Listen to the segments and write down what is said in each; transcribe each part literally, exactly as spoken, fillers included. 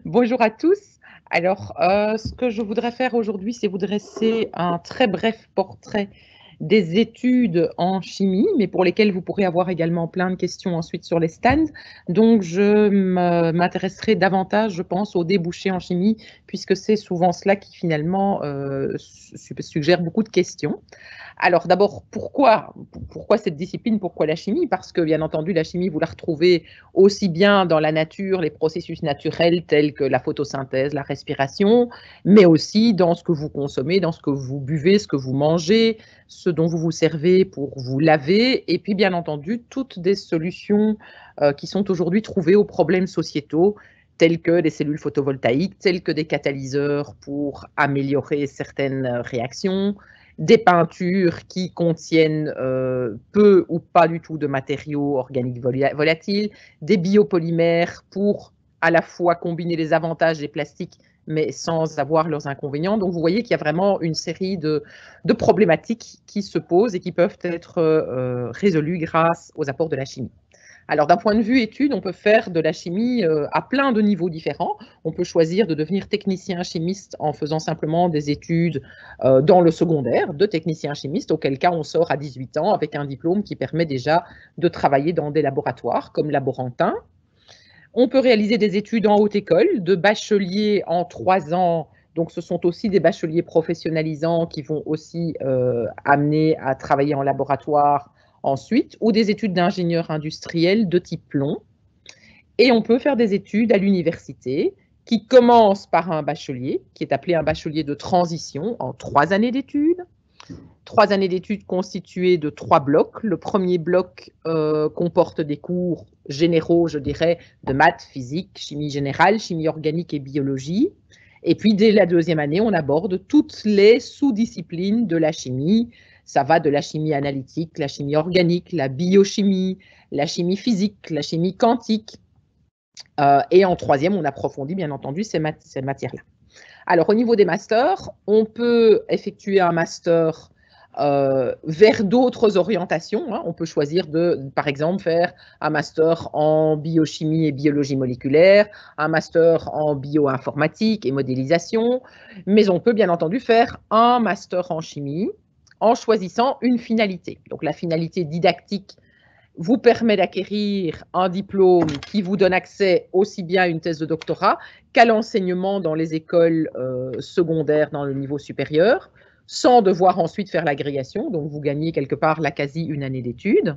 Bonjour à tous. Alors, euh, ce que je voudrais faire aujourd'hui, c'est vous dresser un très bref portrait des études en chimie, mais pour lesquelles vous pourrez avoir également plein de questions ensuite sur les stands. Donc, je m'intéresserai davantage, je pense, aux débouchés en chimie, puisque c'est souvent cela qui finalement euh, suggère beaucoup de questions. Alors d'abord, pourquoi, pourquoi cette discipline, pourquoi la chimie? Parce que bien entendu, la chimie, vous la retrouvez aussi bien dans la nature, les processus naturels tels que la photosynthèse, la respiration, mais aussi dans ce que vous consommez, dans ce que vous buvez, ce que vous mangez, ce dont vous vous servez pour vous laver, et puis bien entendu, toutes des solutions euh, qui sont aujourd'hui trouvées aux problèmes sociétaux, tels que des cellules photovoltaïques, tels que des catalyseurs pour améliorer certaines réactions, des peintures qui contiennent euh, peu ou pas du tout de matériaux organiques volatiles, des biopolymères pour à la fois combiner les avantages des plastiques mais sans avoir leurs inconvénients. Donc vous voyez qu'il y a vraiment une série de, de problématiques qui se posent et qui peuvent être euh, résolues grâce aux apports de la chimie. Alors, d'un point de vue études, on peut faire de la chimie euh, à plein de niveaux différents. On peut choisir de devenir technicien chimiste en faisant simplement des études euh, dans le secondaire de technicien chimiste, auquel cas on sort à dix-huit ans avec un diplôme qui permet déjà de travailler dans des laboratoires comme laborantin. On peut réaliser des études en haute école, de bachelier en trois ans. Donc, ce sont aussi des bacheliers professionnalisants qui vont aussi euh, amener à travailler en laboratoire ensuite, ou des études d'ingénieur industriel de type long. Et on peut faire des études à l'université qui commencent par un bachelier, qui est appelé un bachelier de transition, en trois années d'études. Trois années d'études constituées de trois blocs. Le premier bloc euh, comporte des cours généraux, je dirais, de maths, physique, chimie générale, chimie organique et biologie. Et puis, dès la deuxième année, on aborde toutes les sous-disciplines de la chimie. Ça va de la chimie analytique, la chimie organique, la biochimie, la chimie physique, la chimie quantique. Euh, et en troisième, on approfondit, bien entendu, ces, mat ces matières-là. Alors, au niveau des masters, on peut effectuer un master euh, vers d'autres orientations. Hein. On peut choisir de, par exemple, faire un master en biochimie et biologie moléculaire, un master en bioinformatique et modélisation, mais on peut bien entendu faire un master en chimie en choisissant une finalité. Donc, la finalité didactique vous permet d'acquérir un diplôme qui vous donne accès aussi bien à une thèse de doctorat qu'à l'enseignement dans les écoles euh, secondaires dans le niveau supérieur, sans devoir ensuite faire l'agrégation. Donc, vous gagnez quelque part la quasi une année d'études.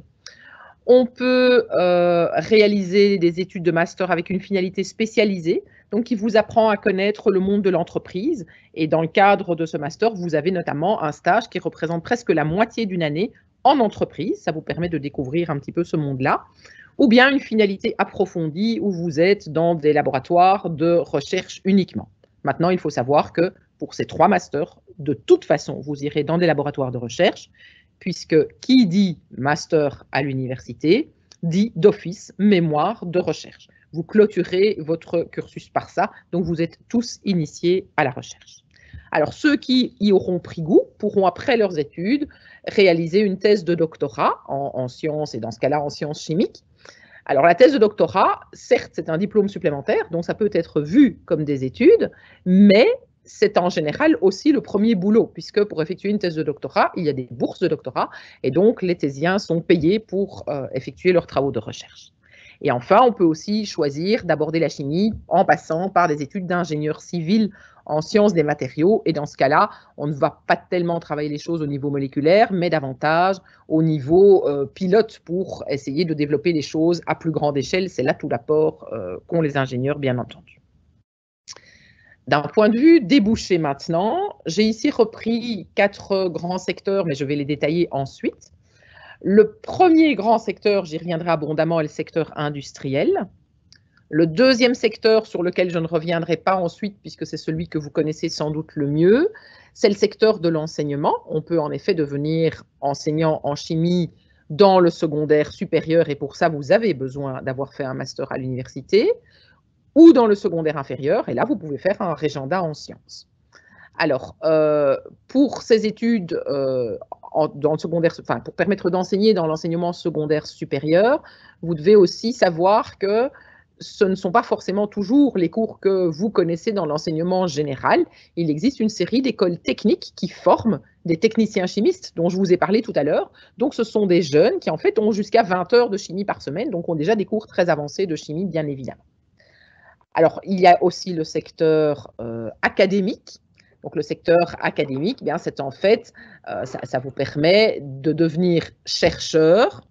On peut euh, réaliser des études de master avec une finalité spécialisée, donc qui vous apprend à connaître le monde de l'entreprise. Et dans le cadre de ce master, vous avez notamment un stage qui représente presque la moitié d'une année en entreprise. Ça vous permet de découvrir un petit peu ce monde-là. Ou bien une finalité approfondie où vous êtes dans des laboratoires de recherche uniquement. Maintenant, il faut savoir que pour ces trois masters, de toute façon, vous irez dans des laboratoires de recherche, puisque qui dit master à l'université dit d'office mémoire de recherche. Vous clôturez votre cursus par ça, donc vous êtes tous initiés à la recherche. Alors, ceux qui y auront pris goût pourront, après leurs études, réaliser une thèse de doctorat en, en sciences, et dans ce cas-là, en sciences chimiques. Alors, la thèse de doctorat, certes, c'est un diplôme supplémentaire, donc ça peut être vu comme des études, mais c'est en général aussi le premier boulot, puisque pour effectuer une thèse de doctorat, il y a des bourses de doctorat, et donc les thésiens sont payés pour euh, effectuer leurs travaux de recherche. Et enfin, on peut aussi choisir d'aborder la chimie en passant par des études d'ingénieur civil en sciences des matériaux. Et dans ce cas-là, on ne va pas tellement travailler les choses au niveau moléculaire, mais davantage au niveau euh, pilote pour essayer de développer les choses à plus grande échelle. C'est là tout l'apport euh, qu'ont les ingénieurs, bien entendu. D'un point de vue débouché maintenant, j'ai ici repris quatre grands secteurs, mais je vais les détailler ensuite. Le premier grand secteur, j'y reviendrai abondamment, est le secteur industriel. Le deuxième secteur sur lequel je ne reviendrai pas ensuite, puisque c'est celui que vous connaissez sans doute le mieux, c'est le secteur de l'enseignement. On peut en effet devenir enseignant en chimie dans le secondaire supérieur, et pour ça, vous avez besoin d'avoir fait un master à l'université, ou dans le secondaire inférieur, et là, vous pouvez faire un régenda en sciences. Alors, euh, pour ces études euh, en, dans le secondaire, enfin, pour permettre d'enseigner dans l'enseignement secondaire supérieur, vous devez aussi savoir que ce ne sont pas forcément toujours les cours que vous connaissez dans l'enseignement général. Il existe une série d'écoles techniques qui forment des techniciens chimistes dont je vous ai parlé tout à l'heure. Donc, ce sont des jeunes qui, en fait, ont jusqu'à vingt heures de chimie par semaine, donc ont déjà des cours très avancés de chimie, bien évidemment. Alors, il y a aussi le secteur euh, académique. Donc, le secteur académique, eh bien, c'est en fait, euh, ça, ça vous permet de devenir chercheur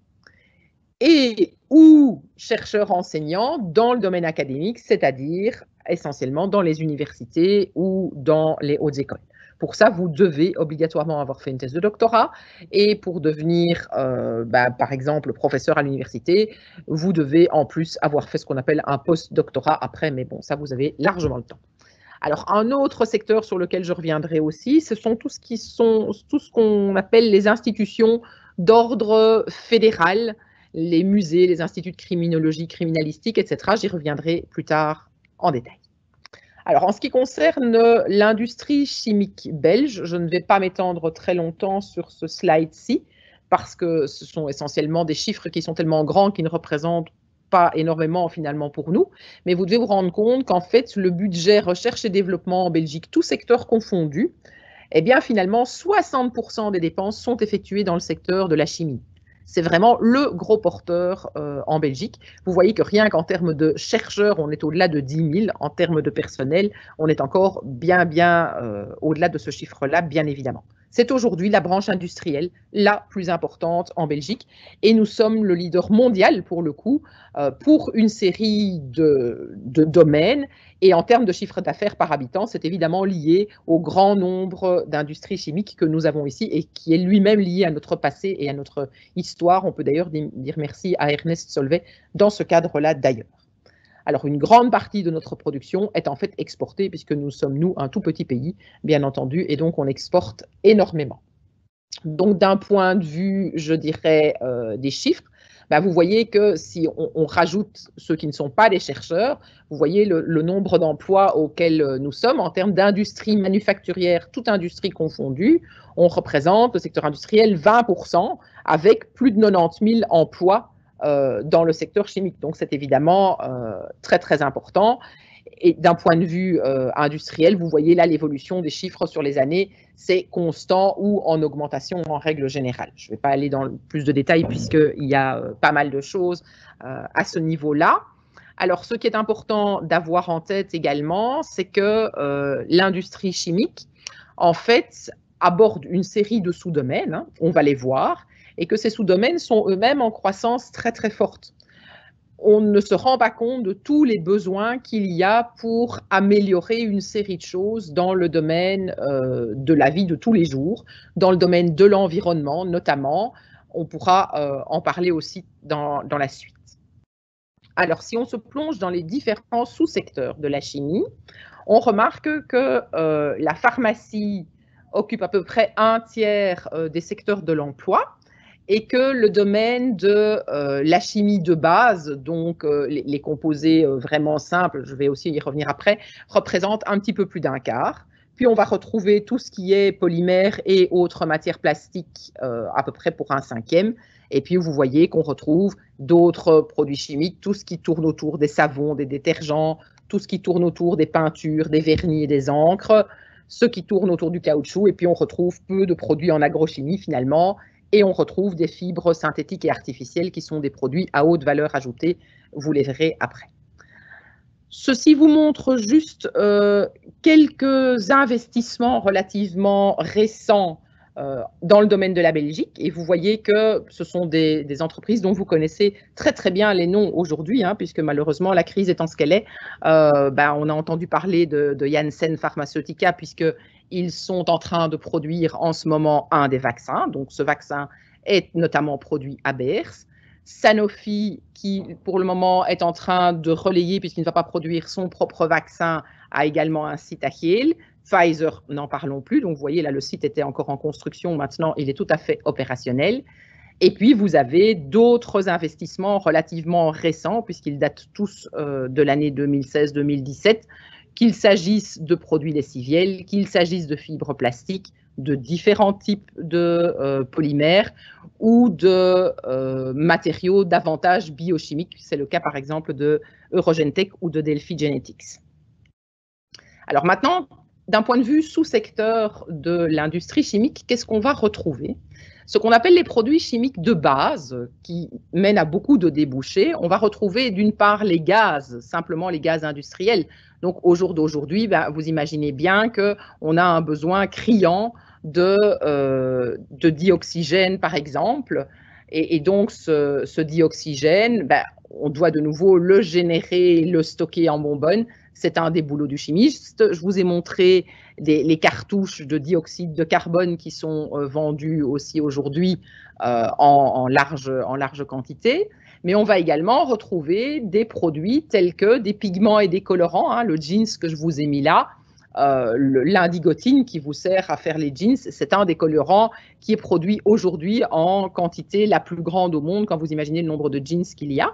et ou chercheur enseignant dans le domaine académique, c'est-à-dire essentiellement dans les universités ou dans les hautes écoles. Pour ça, vous devez obligatoirement avoir fait une thèse de doctorat et pour devenir, euh, bah, par exemple, professeur à l'université, vous devez en plus avoir fait ce qu'on appelle un post-doctorat après, mais bon, ça, vous avez largement le temps. Alors, un autre secteur sur lequel je reviendrai aussi, ce sont tout ce qui sont, tout ce qu'on appelle les institutions d'ordre fédéral, les musées, les instituts de criminologie, criminalistique, et cetera. J'y reviendrai plus tard en détail. Alors, en ce qui concerne l'industrie chimique belge, je ne vais pas m'étendre très longtemps sur ce slide-ci, parce que ce sont essentiellement des chiffres qui sont tellement grands qu'ils ne représentent pas énormément finalement pour nous, mais vous devez vous rendre compte qu'en fait, le budget recherche et développement en Belgique, tout secteur confondu, eh bien finalement, soixante pour cent des dépenses sont effectuées dans le secteur de la chimie. C'est vraiment le gros porteur euh, en Belgique. Vous voyez que rien qu'en termes de chercheurs, on est au-delà de dix mille. En termes de personnel, on est encore bien, bien euh, au-delà de ce chiffre-là, bien évidemment. C'est aujourd'hui la branche industrielle la plus importante en Belgique et nous sommes le leader mondial pour le coup euh, pour une série de, de domaines et en termes de chiffre d'affaires par habitant, c'est évidemment lié au grand nombre d'industries chimiques que nous avons ici et qui est lui-même lié à notre passé et à notre histoire. On peut d'ailleurs dire merci à Ernest Solvay dans ce cadre-là d'ailleurs. Alors, une grande partie de notre production est en fait exportée puisque nous sommes, nous, un tout petit pays, bien entendu, et donc on exporte énormément. Donc, d'un point de vue, je dirais, euh, des chiffres, bah, vous voyez que si on, on rajoute ceux qui ne sont pas des chercheurs, vous voyez le, le nombre d'emplois auxquels nous sommes en termes d'industrie manufacturière, toute industrie confondue, on représente le secteur industriel vingt pour cent avec plus de quatre-vingt-dix mille emplois Euh, dans le secteur chimique. Donc, c'est évidemment euh, très, très important. Et d'un point de vue euh, industriel, vous voyez là l'évolution des chiffres sur les années, c'est constant ou en augmentation en règle générale. Je ne vais pas aller dans plus de détails puisqu'il y a euh, pas mal de choses euh, à ce niveau-là. Alors, ce qui est important d'avoir en tête également, c'est que euh, l'industrie chimique, en fait, aborde une série de sous-domaines, hein, on va les voir, et que ces sous-domaines sont eux-mêmes en croissance très très forte. On ne se rend pas compte de tous les besoins qu'il y a pour améliorer une série de choses dans le domaine euh, de la vie de tous les jours, dans le domaine de l'environnement notamment. On pourra euh, en parler aussi dans, dans la suite. Alors, si on se plonge dans les différents sous-secteurs de la chimie, on remarque que euh, la pharmacie occupe à peu près un tiers euh, des secteurs de l'emploi, et que le domaine de euh, la chimie de base, donc euh, les, les composés euh, vraiment simples, je vais aussi y revenir après, représente un petit peu plus d'un quart. Puis on va retrouver tout ce qui est polymères et autres matières plastiques euh, à peu près pour un cinquième. Et puis vous voyez qu'on retrouve d'autres produits chimiques, tout ce qui tourne autour des savons, des détergents, tout ce qui tourne autour des peintures, des vernis et des encres, ce qui tourne autour du caoutchouc. Et puis on retrouve peu de produits en agrochimie finalement. Et on retrouve des fibres synthétiques et artificielles qui sont des produits à haute valeur ajoutée. Vous les verrez après. Ceci vous montre juste euh, quelques investissements relativement récents euh, dans le domaine de la Belgique. Et vous voyez que ce sont des, des entreprises dont vous connaissez très très bien les noms aujourd'hui, hein, puisque malheureusement la crise étant ce qu'elle est, euh, ben, on a entendu parler de, de Janssen Pharmaceutica, puisque ils sont en train de produire en ce moment un des vaccins. Donc, ce vaccin est notamment produit à Beers. Sanofi, qui pour le moment est en train de relayer, puisqu'il ne va pas produire son propre vaccin, a également un site à Kiel. Pfizer, n'en parlons plus. Donc, vous voyez, là, le site était encore en construction. Maintenant, il est tout à fait opérationnel. Et puis, vous avez d'autres investissements relativement récents, puisqu'ils datent tous euh, de l'année deux mille seize deux mille dix-sept, qu'il s'agisse de produits lessiviels, qu'il s'agisse de fibres plastiques, de différents types de euh, polymères ou de euh, matériaux davantage biochimiques. C'est le cas par exemple de Eurogentech ou de Delphi Genetics. Alors maintenant, d'un point de vue sous-secteur de l'industrie chimique, qu'est-ce qu'on va retrouver? Ce qu'on appelle les produits chimiques de base, qui mènent à beaucoup de débouchés. On va retrouver d'une part les gaz, simplement les gaz industriels. Donc au jour d'aujourd'hui, ben, vous imaginez bien qu'on a un besoin criant de, euh, de dioxygène, par exemple. Et, et donc ce, ce dioxygène, ben, on doit de nouveau le générer, le stocker en bonbonne. C'est un des boulots du chimiste. Je vous ai montré des, les cartouches de dioxyde de carbone qui sont euh, vendues aussi aujourd'hui euh, en, en, large, en large quantité. Mais on va également retrouver des produits tels que des pigments et des colorants. Hein, le jeans que je vous ai mis là, euh, l'indigotine qui vous sert à faire les jeans, c'est un des colorants qui est produit aujourd'hui en quantité la plus grande au monde quand vous imaginez le nombre de jeans qu'il y a.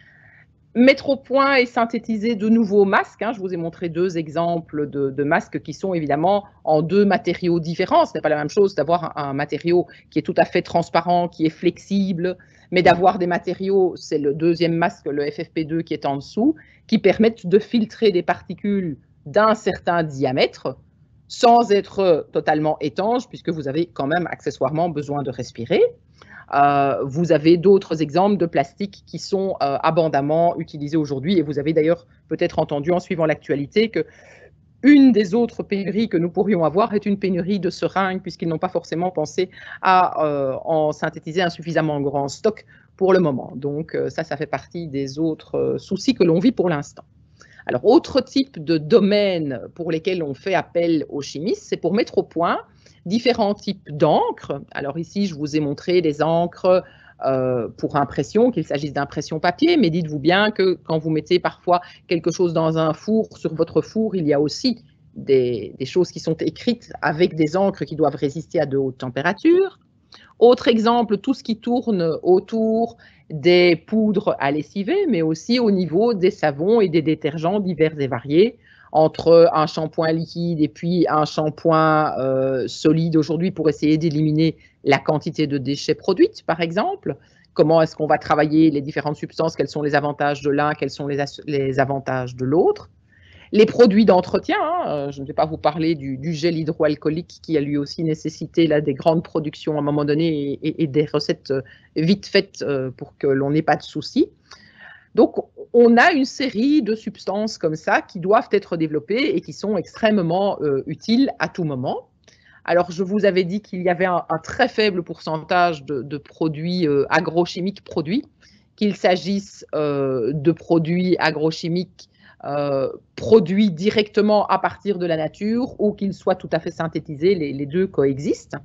Mettre au point et synthétiser de nouveaux masques. Hein. Je vous ai montré deux exemples de, de masques qui sont évidemment en deux matériaux différents. Ce n'est pas la même chose d'avoir un, un matériau qui est tout à fait transparent, qui est flexible, mais d'avoir des matériaux, c'est le deuxième masque, le F F P deux qui est en dessous, qui permettent de filtrer des particules d'un certain diamètre sans être totalement étanches, puisque vous avez quand même accessoirement besoin de respirer. Euh, vous avez d'autres exemples de plastique qui sont euh, abondamment utilisés aujourd'hui et vous avez d'ailleurs peut-être entendu en suivant l'actualité que une des autres pénuries que nous pourrions avoir est une pénurie de seringues puisqu'ils n'ont pas forcément pensé à euh, en synthétiser un suffisamment grand stock pour le moment. Donc euh, ça, ça fait partie des autres euh, soucis que l'on vit pour l'instant. Alors, autre type de domaine pour lesquels on fait appel aux chimistes, c'est pour mettre au point différents types d'encre. Alors ici, je vous ai montré des encres euh, pour impression, qu'il s'agisse d'impression papier, mais dites-vous bien que quand vous mettez parfois quelque chose dans un four, sur votre four, il y a aussi des, des choses qui sont écrites avec des encres qui doivent résister à de hautes températures. Autre exemple, tout ce qui tourne autour des poudres à lessiver, mais aussi au niveau des savons et des détergents divers et variés, entre un shampoing liquide et puis un shampoing euh, solide aujourd'hui pour essayer d'éliminer la quantité de déchets produites, par exemple. Comment est-ce qu'on va travailler les différentes substances, quels sont les avantages de l'un, quels sont les, les avantages de l'autre. Les produits d'entretien, hein, je ne vais pas vous parler du, du gel hydroalcoolique qui a lui aussi nécessité là, des grandes productions à un moment donné et, et, et des recettes vite faites pour que l'on n'ait pas de soucis. Donc, on a une série de substances comme ça qui doivent être développées et qui sont extrêmement euh, utiles à tout moment. Alors, je vous avais dit qu'il y avait un, un très faible pourcentage de, de produits euh, agrochimiques produits, qu'il s'agisse euh, de produits agrochimiques Euh, produits directement à partir de la nature ou qu'ils soient tout à fait synthétisés, les, les deux coexistent.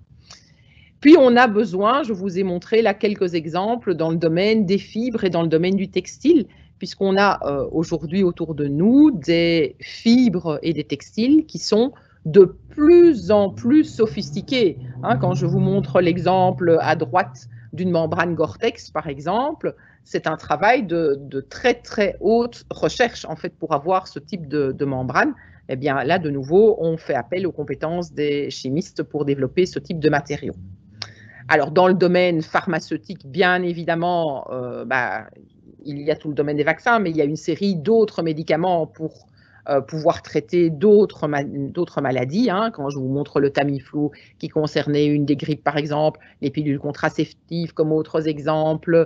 Puis on a besoin, je vous ai montré là quelques exemples dans le domaine des fibres et dans le domaine du textile, puisqu'on a euh, aujourd'hui autour de nous des fibres et des textiles qui sont de plus en plus sophistiqués. Hein, quand je vous montre l'exemple à droite d'une membrane Gore-Tex, par exemple, c'est un travail de, de très très haute recherche en fait pour avoir ce type de, de membrane. Eh bien là, de nouveau, on fait appel aux compétences des chimistes pour développer ce type de matériaux. Alors dans le domaine pharmaceutique, bien évidemment, euh, bah, il y a tout le domaine des vaccins, mais il y a une série d'autres médicaments pour Euh, pouvoir traiter d'autres ma maladies. Hein. Quand je vous montre le Tamiflu qui concernait une des grippes, par exemple, les pilules contraceptives comme autres exemples,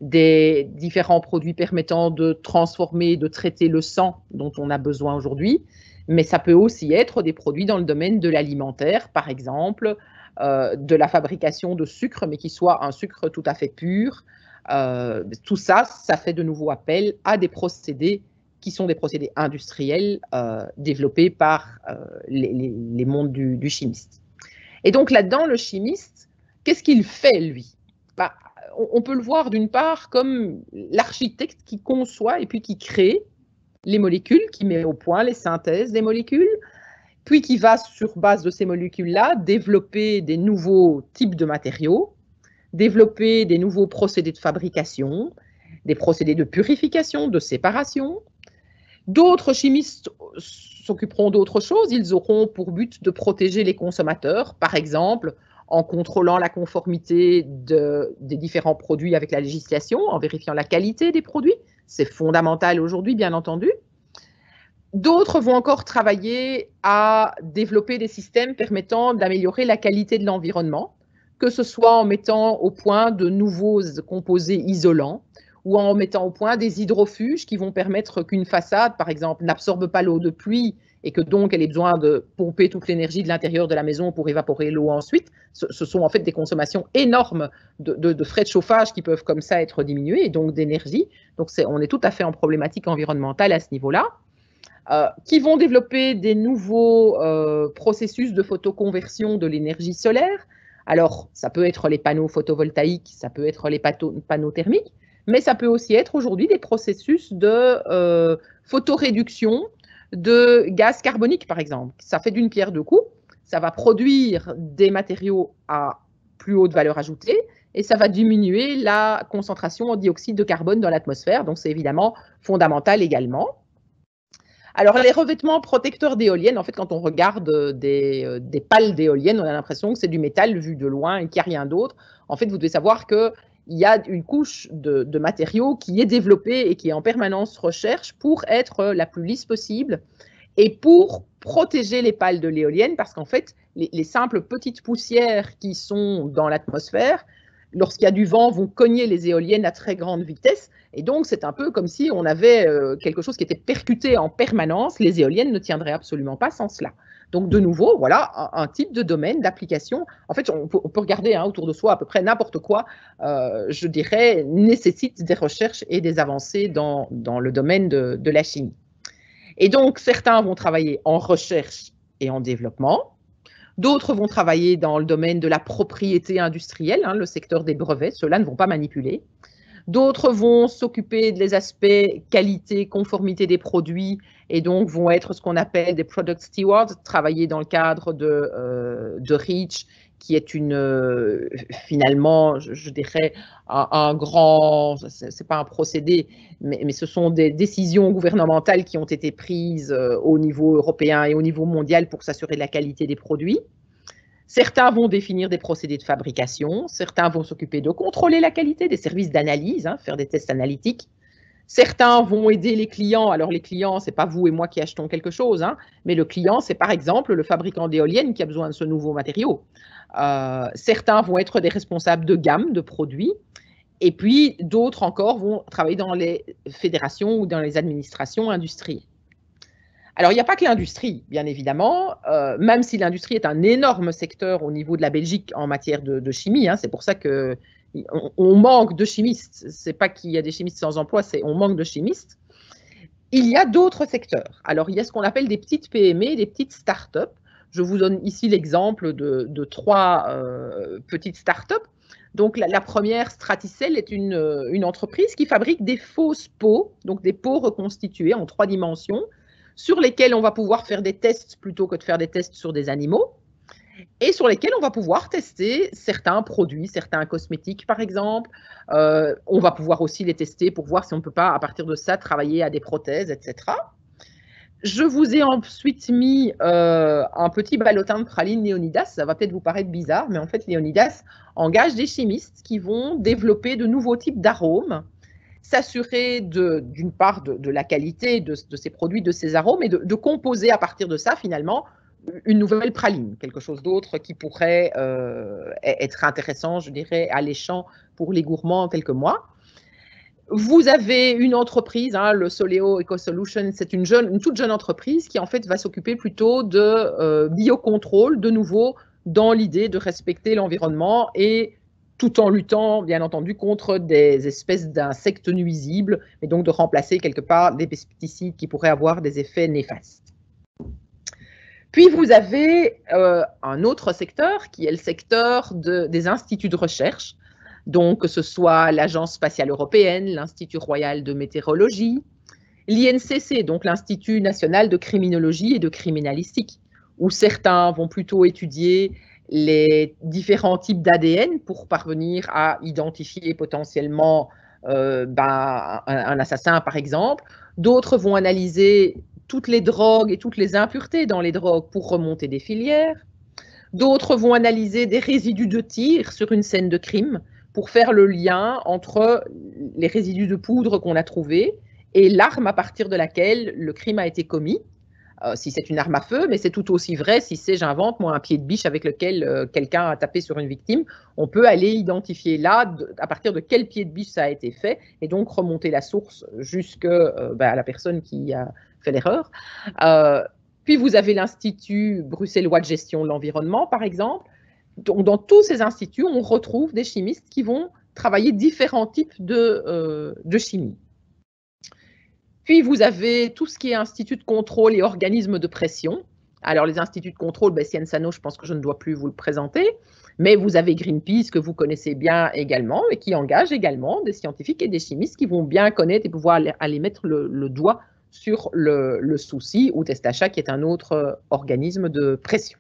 des différents produits permettant de transformer, de traiter le sang dont on a besoin aujourd'hui. Mais ça peut aussi être des produits dans le domaine de l'alimentaire, par exemple, euh, de la fabrication de sucre, mais qui soit un sucre tout à fait pur. Euh, tout ça, ça fait de nouveau appel à des procédés qui sont des procédés industriels euh, développés par euh, les, les, les mondes du, du chimiste. Et donc là-dedans, le chimiste, qu'est-ce qu'il fait, lui? Bah, on, on peut le voir d'une part comme l'architecte qui conçoit et puis qui crée les molécules, qui met au point les synthèses des molécules, puis qui va, sur base de ces molécules-là, développer des nouveaux types de matériaux, développer des nouveaux procédés de fabrication, des procédés de purification, de séparation, D'autres chimistes s'occuperont d'autres choses. Ils auront pour but de protéger les consommateurs, par exemple en contrôlant la conformité de, des différents produits avec la législation, en vérifiant la qualité des produits. C'est fondamental aujourd'hui, bien entendu. D'autres vont encore travailler à développer des systèmes permettant d'améliorer la qualité de l'environnement, que ce soit en mettant au point de nouveaux composés isolants ou en mettant au point des hydrofuges qui vont permettre qu'une façade, par exemple, n'absorbe pas l'eau de pluie et que donc elle ait besoin de pomper toute l'énergie de l'intérieur de la maison pour évaporer l'eau ensuite. Ce, ce sont en fait des consommations énormes de, de, de frais de chauffage qui peuvent comme ça être diminués et donc d'énergie. Donc est, on est tout à fait en problématique environnementale à ce niveau-là. Euh, qui vont développer des nouveaux euh, processus de photoconversion de l'énergie solaire. Alors, ça peut être les panneaux photovoltaïques, ça peut être les panneaux thermiques, mais ça peut aussi être aujourd'hui des processus de euh, photoréduction de gaz carbonique, par exemple. Ça fait d'une pierre deux coups, ça va produire des matériaux à plus haute valeur ajoutée et ça va diminuer la concentration en dioxyde de carbone dans l'atmosphère, donc c'est évidemment fondamental également. Alors, les revêtements protecteurs d'éoliennes, en fait, quand on regarde des, des pales d'éoliennes, on a l'impression que c'est du métal vu de loin et qu'il n'y a rien d'autre. En fait, vous devez savoir qu'il y a une couche de, de matériaux qui est développée et qui est en permanence recherche pour être la plus lisse possible et pour protéger les pales de l'éolienne, parce qu'en fait, les, les simples petites poussières qui sont dans l'atmosphère, lorsqu'il y a du vent, vont cogner les éoliennes à très grande vitesse. Et donc, c'est un peu comme si on avait quelque chose qui était percuté en permanence. Les éoliennes ne tiendraient absolument pas sans cela. Donc, de nouveau, voilà un, un type de domaine d'application. En fait, on peut, on peut regarder hein, autour de soi à peu près n'importe quoi, euh, je dirais, nécessite des recherches et des avancées dans, dans le domaine de, de la chimie. Et donc, certains vont travailler en recherche et en développement. D'autres vont travailler dans le domaine de la propriété industrielle, hein, le secteur des brevets. Ceux-là ne vont pas manipuler. D'autres vont s'occuper des aspects qualité, conformité des produits et donc vont être ce qu'on appelle des product stewards, travailler dans le cadre de, euh, de REACH, qui est une, euh, finalement, je, je dirais, un, un grand, c'est pas un procédé, mais, mais ce sont des décisions gouvernementales qui ont été prises euh, au niveau européen et au niveau mondial pour s'assurer de la qualité des produits. Certains vont définir des procédés de fabrication, certains vont s'occuper de contrôler la qualité, des services d'analyse, hein, faire des tests analytiques. Certains vont aider les clients. Alors les clients, ce n'est pas vous et moi qui achetons quelque chose, hein, mais le client, c'est par exemple le fabricant d'éoliennes qui a besoin de ce nouveau matériau. Euh, certains vont être des responsables de gamme de produits. Et puis d'autres encore vont travailler dans les fédérations ou dans les administrations industrielles. Alors, il n'y a pas que l'industrie, bien évidemment, euh, même si l'industrie est un énorme secteur au niveau de la Belgique en matière de, de chimie. Hein, c'est pour ça qu'on on manque de chimistes. Ce n'est pas qu'il y a des chimistes sans emploi, c'est on manque de chimistes. Il y a d'autres secteurs. Alors, il y a ce qu'on appelle des petites P M E, des petites start-up. Je vous donne ici l'exemple de, de trois euh, petites start-up. Donc, la, la première, Straticel, est une, une entreprise qui fabrique des fausses peaux, donc des peaux reconstituées en trois dimensions, sur lesquels on va pouvoir faire des tests plutôt que de faire des tests sur des animaux et sur lesquels on va pouvoir tester certains produits, certains cosmétiques par exemple. Euh, on va pouvoir aussi les tester pour voir si on ne peut pas à partir de ça travailler à des prothèses, et cetera. Je vous ai ensuite mis euh, un petit ballotin de praline Léonidas. Ça va peut-être vous paraître bizarre, mais en fait Léonidas engage des chimistes qui vont développer de nouveaux types d'arômes, s'assurer d'une part de, de la qualité de, de ces produits, de ces arômes, et de, de composer à partir de ça, finalement, une nouvelle praline, quelque chose d'autre qui pourrait euh, être intéressant, je dirais, alléchant pour les gourmands tels que moi. Vous avez une entreprise, hein, le Soleo Eco Solutions, c'est une, une toute jeune entreprise qui, en fait, va s'occuper plutôt de euh, biocontrôle, de nouveau, dans l'idée de respecter l'environnement et tout en luttant, bien entendu, contre des espèces d'insectes nuisibles, et donc de remplacer quelque part des pesticides qui pourraient avoir des effets néfastes. Puis vous avez euh, un autre secteur qui est le secteur de, des instituts de recherche, donc que ce soit l'Agence spatiale européenne, l'Institut royal de météorologie, l'I N C C, donc l'Institut national de criminologie et de criminalistique, où certains vont plutôt étudier les différents types d'A D N pour parvenir à identifier potentiellement euh, ben, un, un assassin, par exemple. D'autres vont analyser toutes les drogues et toutes les impuretés dans les drogues pour remonter des filières. D'autres vont analyser des résidus de tir sur une scène de crime pour faire le lien entre les résidus de poudre qu'on a trouvés et l'arme à partir de laquelle le crime a été commis. Euh, si c'est une arme à feu, mais c'est tout aussi vrai si c'est, j'invente, moi, un pied de biche avec lequel euh, quelqu'un a tapé sur une victime. On peut aller identifier là, de, à partir de quel pied de biche ça a été fait, et donc remonter la source jusqu'à euh, bah, la personne qui a fait l'erreur. Euh, puis vous avez l'Institut bruxellois de gestion de l'environnement, par exemple. Donc, dans tous ces instituts, on retrouve des chimistes qui vont travailler différents types de, euh, de chimie. Puis, vous avez tout ce qui est institut de contrôle et organismes de pression. Alors, les instituts de contrôle, ben, Cienzano, je pense que je ne dois plus vous le présenter, mais vous avez Greenpeace, que vous connaissez bien également, et qui engage également des scientifiques et des chimistes qui vont bien connaître et pouvoir aller, aller mettre le, le doigt sur le, le souci, ou Testacha, qui est un autre organisme de pression.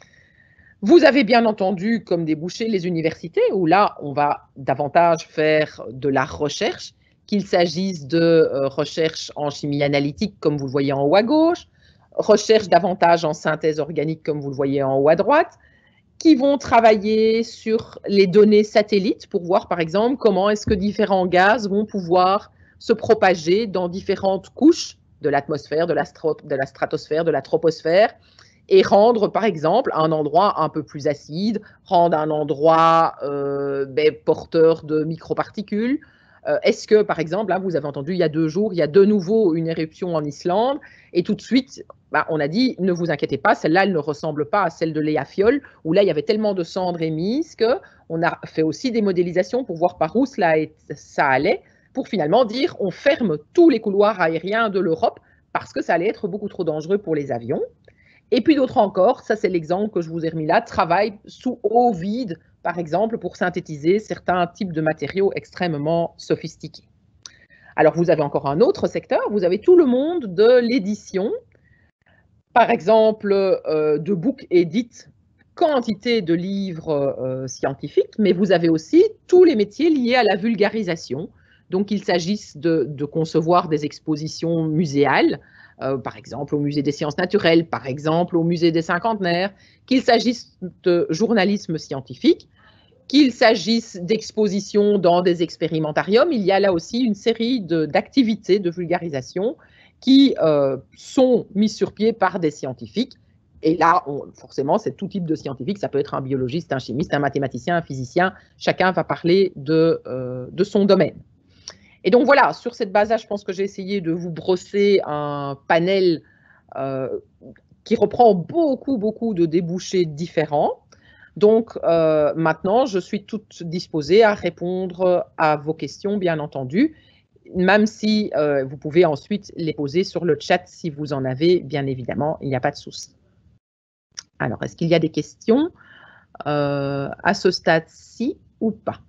Vous avez bien entendu, comme débouché, les universités, où là, on va davantage faire de la recherche, qu'il s'agisse de euh, recherche en chimie analytique, comme vous le voyez en haut à gauche, recherche davantage en synthèse organique, comme vous le voyez en haut à droite, qui vont travailler sur les données satellites pour voir, par exemple, comment est-ce que différents gaz vont pouvoir se propager dans différentes couches de l'atmosphère, de la, de la stratosphère, de la troposphère, et rendre, par exemple, un endroit un peu plus acide, rendre un endroit euh, ben, porteur de microparticules. Euh, Est-ce que, par exemple, là, vous avez entendu, il y a deux jours, il y a de nouveau une éruption en Islande, et tout de suite, ben, on a dit, ne vous inquiétez pas, celle-là, elle ne ressemble pas à celle de l'Éafiole, où là, il y avait tellement de cendres émises qu'on a fait aussi des modélisations pour voir par où cela ça allait, pour finalement dire, on ferme tous les couloirs aériens de l'Europe, parce que ça allait être beaucoup trop dangereux pour les avions. Et puis d'autres encore, ça c'est l'exemple que je vous ai remis là, travaillent sous eau vide, par exemple, pour synthétiser certains types de matériaux extrêmement sophistiqués. Alors vous avez encore un autre secteur, vous avez tout le monde de l'édition, par exemple euh, de book edit, quantité de livres euh, scientifiques, mais vous avez aussi tous les métiers liés à la vulgarisation. Donc qu'il s'agisse de, de concevoir des expositions muséales, Euh, par exemple au musée des sciences naturelles, par exemple au musée des cinquantenaires, qu'il s'agisse de journalisme scientifique, qu'il s'agisse d'expositions dans des expérimentariums, il y a là aussi une série d'activités de, de vulgarisation qui euh, sont mises sur pied par des scientifiques. Et là, on, forcément, c'est tout type de scientifique, ça peut être un biologiste, un chimiste, un mathématicien, un physicien, chacun va parler de, euh, de son domaine. Et donc voilà, sur cette base-là, je pense que j'ai essayé de vous brosser un panel euh, qui reprend beaucoup, beaucoup de débouchés différents. Donc euh, maintenant, je suis toute disposée à répondre à vos questions, bien entendu, même si euh, vous pouvez ensuite les poser sur le chat si vous en avez, bien évidemment, il n'y a pas de souci. Alors, est-ce qu'il y a des questions euh, à ce stade-ci ou pas?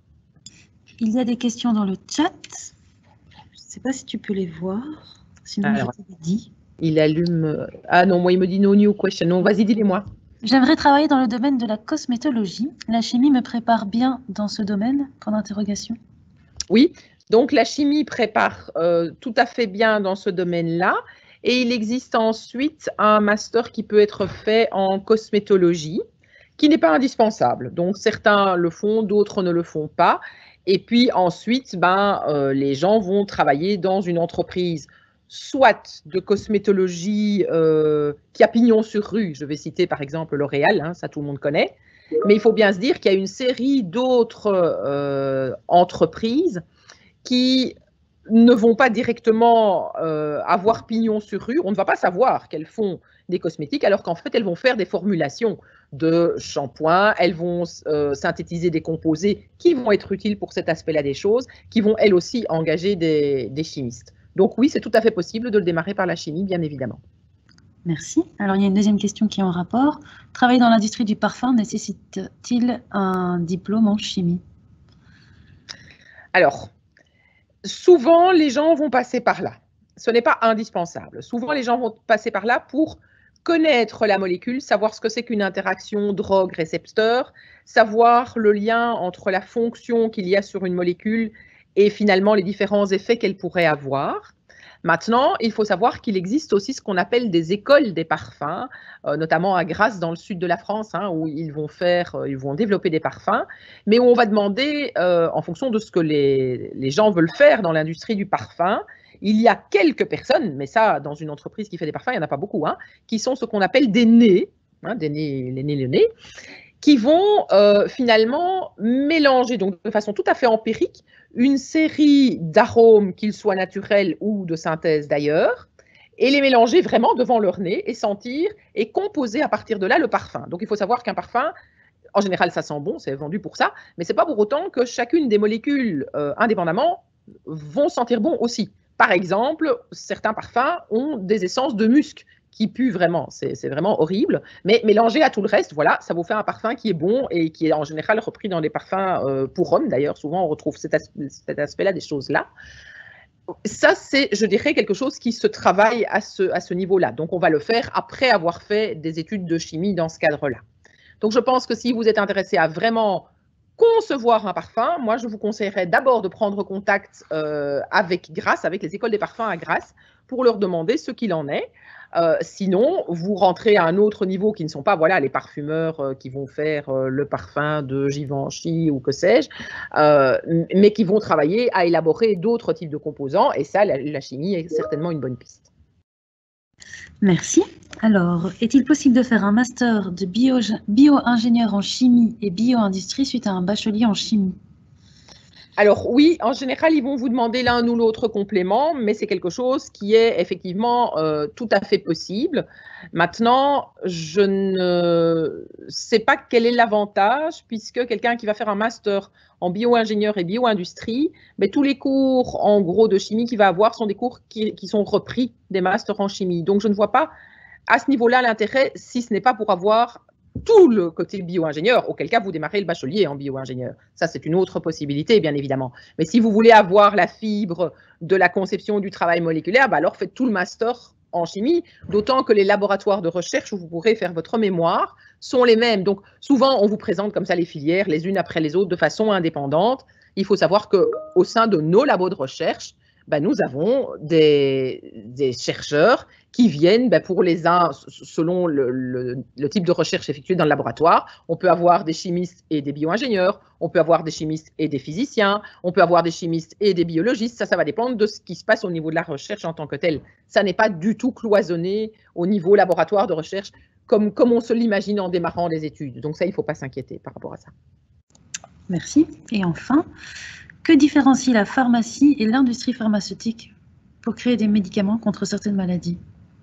Il y a des questions dans le chat. Je ne sais pas si tu peux les voir, sinon alors, je te l'ai dit. Il allume... Ah non, moi il me dit no new question. Non, vas-y, dis-les-moi. J'aimerais travailler dans le domaine de la cosmétologie. La chimie me prépare bien dans ce domaine? Point d'interrogation. Oui, donc la chimie prépare euh, tout à fait bien dans ce domaine-là. Et il existe ensuite un master qui peut être fait en cosmétologie, qui n'est pas indispensable. Donc certains le font, d'autres ne le font pas. Et puis ensuite, ben, euh, les gens vont travailler dans une entreprise, soit de cosmétologie euh, qui a pignon sur rue. Je vais citer par exemple L'Oréal, hein, ça tout le monde connaît. Mais il faut bien se dire qu'il y a une série d'autres euh, entreprises qui ne vont pas directement euh, avoir pignon sur rue. On ne va pas savoir qu'elles font des cosmétiques, alors qu'en fait, elles vont faire des formulations de shampoing, elles vont euh, synthétiser des composés qui vont être utiles pour cet aspect-là des choses, qui vont elles aussi engager des, des chimistes. Donc oui, c'est tout à fait possible de le démarrer par la chimie, bien évidemment. Merci. Alors, il y a une deuxième question qui est en rapport. Travailler dans l'industrie du parfum nécessite-t-il un diplôme en chimie? Alors, souvent, les gens vont passer par là. Ce n'est pas indispensable. Souvent, les gens vont passer par là pour connaître la molécule, savoir ce que c'est qu'une interaction drogue-récepteur, savoir le lien entre la fonction qu'il y a sur une molécule et finalement les différents effets qu'elle pourrait avoir. Maintenant, il faut savoir qu'il existe aussi ce qu'on appelle des écoles des parfums, euh, notamment à Grasse dans le sud de la France, hein, où ils vont faire, euh, ils vont développer des parfums, mais où on va demander, euh, en fonction de ce que les, les gens veulent faire dans l'industrie du parfum, il y a quelques personnes, mais ça, dans une entreprise qui fait des parfums, il n'y en a pas beaucoup, hein, qui sont ce qu'on appelle des nez, hein, des nez, les nez, le nez, qui vont euh, finalement mélanger, donc de façon tout à fait empirique, une série d'arômes, qu'ils soient naturels ou de synthèse d'ailleurs, et les mélanger vraiment devant leur nez et sentir et composer à partir de là le parfum. Donc il faut savoir qu'un parfum, en général ça sent bon, c'est vendu pour ça, mais ce n'est pas pour autant que chacune des molécules euh, indépendamment vont sentir bon aussi. Par exemple, certains parfums ont des essences de musc qui puent vraiment, c'est vraiment horrible, mais mélangé à tout le reste, voilà, ça vous fait un parfum qui est bon et qui est en général repris dans des parfums euh, pour hommes d'ailleurs, souvent on retrouve cet, as cet aspect-là des choses-là. Ça, c'est, je dirais, quelque chose qui se travaille à ce, à ce niveau-là. Donc, on va le faire après avoir fait des études de chimie dans ce cadre-là. Donc, je pense que si vous êtes intéressé à vraiment concevoir un parfum, moi, je vous conseillerais d'abord de prendre contact euh, avec Grasse, avec les écoles des parfums à Grasse, pour leur demander ce qu'il en est. Euh, sinon, vous rentrez à un autre niveau qui ne sont pas voilà, les parfumeurs euh, qui vont faire euh, le parfum de Givenchy ou que sais-je, euh, mais qui vont travailler à élaborer d'autres types de composants. Et ça, la, la chimie est certainement une bonne piste. Merci. Alors, est-il possible de faire un master de bio-ingénieur bio en chimie et bio-industrie suite à un bachelier en chimie? Alors oui, en général, ils vont vous demander l'un ou l'autre complément, mais c'est quelque chose qui est effectivement euh, tout à fait possible. Maintenant, je ne sais pas quel est l'avantage, puisque quelqu'un qui va faire un master en bio-ingénieur et bio-industrie, mais tous les cours, en gros, de chimie qu'il va avoir sont des cours qui, qui sont repris des masters en chimie. Donc, je ne vois pas à ce niveau-là l'intérêt, si ce n'est pas pour avoir tout le côté bio-ingénieur, auquel cas vous démarrez le bachelier en bio-ingénieur. Ça, c'est une autre possibilité, bien évidemment. Mais si vous voulez avoir la fibre de la conception du travail moléculaire, bah alors faites tout le master en chimie, d'autant que les laboratoires de recherche où vous pourrez faire votre mémoire sont les mêmes. Donc, souvent, on vous présente comme ça les filières, les unes après les autres, de façon indépendante. Il faut savoir qu'au sein de nos labos de recherche, ben, nous avons des, des chercheurs qui viennent, ben, pour les uns, selon le, le, le type de recherche effectuée dans le laboratoire, on peut avoir des chimistes et des bio-ingénieurs, on peut avoir des chimistes et des physiciens, on peut avoir des chimistes et des biologistes, ça, ça va dépendre de ce qui se passe au niveau de la recherche en tant que telle. Ça n'est pas du tout cloisonné au niveau laboratoire de recherche, comme, comme on se l'imagine en démarrant les études. Donc ça, il ne faut pas s'inquiéter par rapport à ça. Merci. Et enfin, que différencie la pharmacie et l'industrie pharmaceutique pour créer des médicaments contre certaines maladies?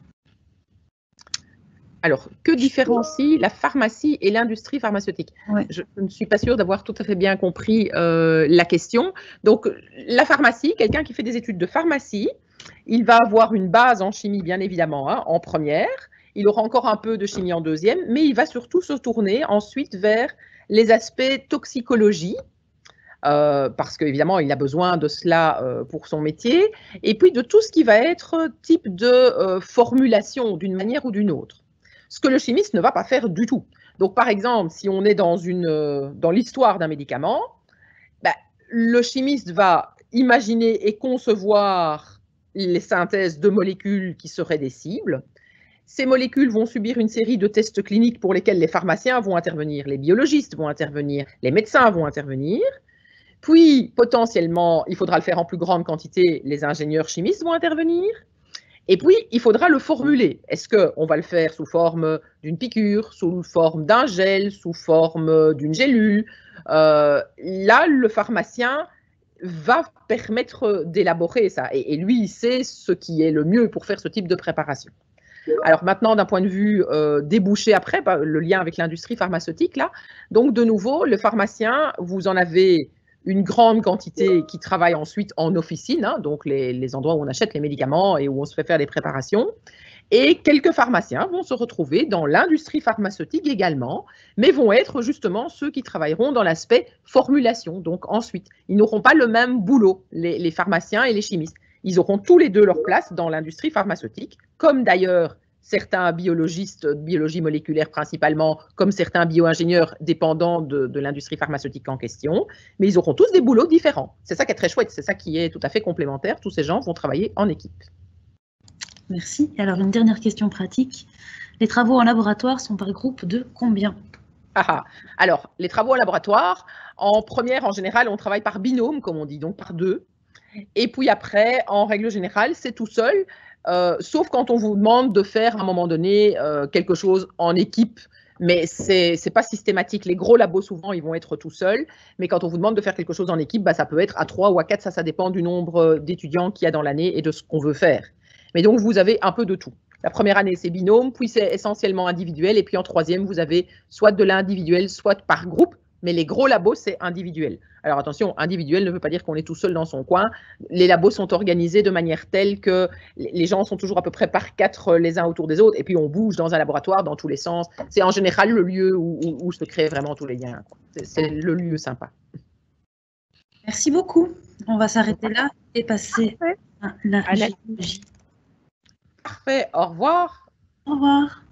Alors, que différencie la pharmacie et l'industrie pharmaceutique? Ouais. Je ne suis pas sûre d'avoir tout à fait bien compris euh, la question. Donc, la pharmacie, quelqu'un qui fait des études de pharmacie, il va avoir une base en chimie, bien évidemment, hein, en première. Il aura encore un peu de chimie en deuxième, mais il va surtout se tourner ensuite vers les aspects toxicologie, Euh, parce qu'évidemment, il a besoin de cela euh, pour son métier, et puis de tout ce qui va être type de euh, formulation d'une manière ou d'une autre. Ce que le chimiste ne va pas faire du tout. Donc, par exemple, si on est dans, une, euh, dans l'histoire d'un médicament, ben, le chimiste va imaginer et concevoir les synthèses de molécules qui seraient des cibles. Ces molécules vont subir une série de tests cliniques pour lesquels les pharmaciens vont intervenir, les biologistes vont intervenir, les médecins vont intervenir. Puis, potentiellement, il faudra le faire en plus grande quantité, les ingénieurs chimistes vont intervenir. Et puis, il faudra le formuler. Est-ce qu'on va le faire sous forme d'une piqûre, sous forme d'un gel, sous forme d'une gélule? euh, Là, le pharmacien va permettre d'élaborer ça. Et, et lui, il sait ce qui est le mieux pour faire ce type de préparation. Alors maintenant, d'un point de vue euh, débouché après, bah, le lien avec l'industrie pharmaceutique, là, donc de nouveau, le pharmacien, vous en avez une grande quantité qui travaille ensuite en officine, hein, donc les, les endroits où on achète les médicaments et où on se fait faire des préparations. Et quelques pharmaciens vont se retrouver dans l'industrie pharmaceutique également, mais vont être justement ceux qui travailleront dans l'aspect formulation. Donc ensuite, ils n'auront pas le même boulot, les, les pharmaciens et les chimistes. Ils auront tous les deux leur place dans l'industrie pharmaceutique, comme d'ailleurs certains biologistes, de biologie moléculaire principalement, comme certains bio-ingénieurs dépendants de, de l'industrie pharmaceutique en question, mais ils auront tous des boulots différents. C'est ça qui est très chouette, c'est ça qui est tout à fait complémentaire. Tous ces gens vont travailler en équipe. Merci. Et alors, une dernière question pratique. Les travaux en laboratoire sont par groupe de combien? Ah, ah. Alors, les travaux en laboratoire, en première, en général, on travaille par binôme, comme on dit, donc par deux. Et puis après, en règle générale, c'est tout seul, euh, sauf quand on vous demande de faire à un moment donné euh, quelque chose en équipe. Mais ce n'est pas systématique. Les gros labos, souvent, ils vont être tout seuls. Mais quand on vous demande de faire quelque chose en équipe, bah, ça peut être à trois ou à quatre. Ça, ça dépend du nombre d'étudiants qu'il y a dans l'année et de ce qu'on veut faire. Mais donc, vous avez un peu de tout. La première année, c'est binôme, puis c'est essentiellement individuel. Et puis en troisième, vous avez soit de l'individuel, soit par groupe. Mais les gros labos, c'est individuel. Alors attention, individuel ne veut pas dire qu'on est tout seul dans son coin. Les labos sont organisés de manière telle que les gens sont toujours à peu près par quatre les uns autour des autres. Et puis on bouge dans un laboratoire dans tous les sens. C'est en général le lieu où, où, où se créent vraiment tous les liens. C'est le lieu sympa. Merci beaucoup. On va s'arrêter là et passer Parfait. à la géologie. Parfait. Au revoir. Au revoir.